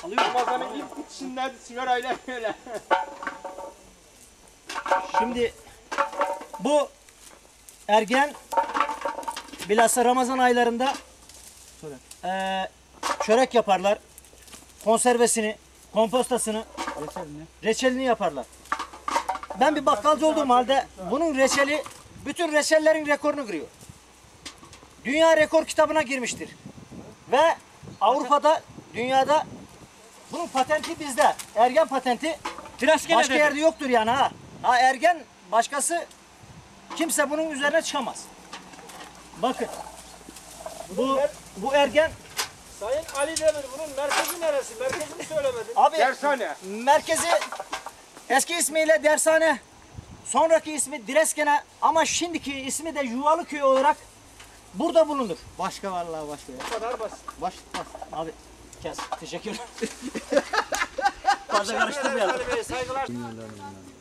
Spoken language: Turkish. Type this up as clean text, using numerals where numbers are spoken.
Ramazan'ın ilk bitişinde sigarayla öyle. Şimdi bu ergen bilhassa Ramazan aylarında çörek yaparlar. Konservesini, kompostasını, reçelini yaparlar. Ben bir bakkalcı olduğum halde bunun reçeli bütün reçellerin rekorunu kırıyor. Dünya rekor kitabına girmiştir. Ve Avrupa'da, dünyada bunun patenti bizde. Ergen patenti başka yerde yoktur yani ha. Ha ergen başkası kimse bunun üzerine çıkamaz. Bakın. Bu ergen. Sayın Ali Demir bunun merkezi neresi? Merkezini söylemedin. Abi Dershane. merkezi eski ismiyle Dershane. Sonraki ismi Direskene ama şimdiki ismi de Yuvalıköy olarak burada bulunur. Başka vallahi başka ya. Bu kadar basit. Basit. Abi kes. Teşekkür ederim. Fazla karıştırmayalım. Saygılar.